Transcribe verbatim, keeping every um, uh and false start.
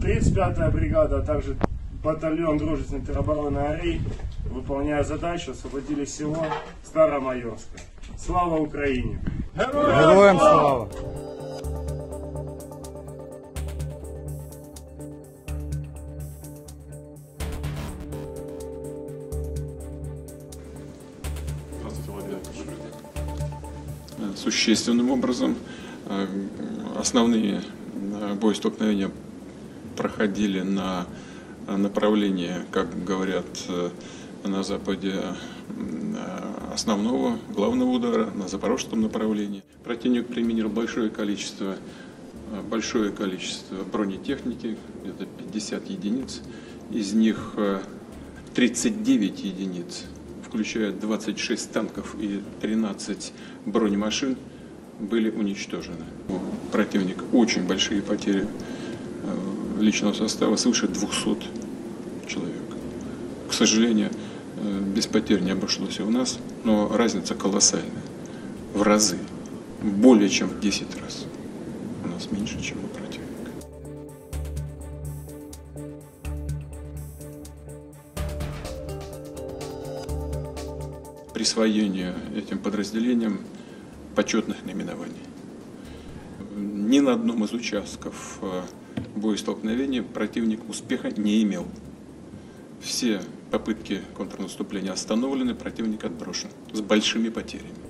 тридцать пятая бригада, а также батальон дружественной теробороны «Арей», выполняя задачу, освободили село Старомайорское. Слава Украине! Героям слава! Существенным образом основные боестолкновения проходили на направлении, как говорят на Западе, основного главного удара, на запорожском направлении. Противник применил большое количество, большое количество бронетехники, где-то пятьдесят единиц, из них тридцать девять единиц, включая двадцать шесть танков и тринадцать бронемашин, были уничтожены. У противника очень большие потери личного состава, свыше двухсот человек. К сожалению, без потерь не обошлось и у нас, но разница колоссальная, в разы, более чем в десять раз. У нас меньше, чем у противника. Присвоению этим подразделениям почетных наименований. Ни на одном из участков боестолкновения противник успеха не имел. Все попытки контрнаступления остановлены, противник отброшен с большими потерями.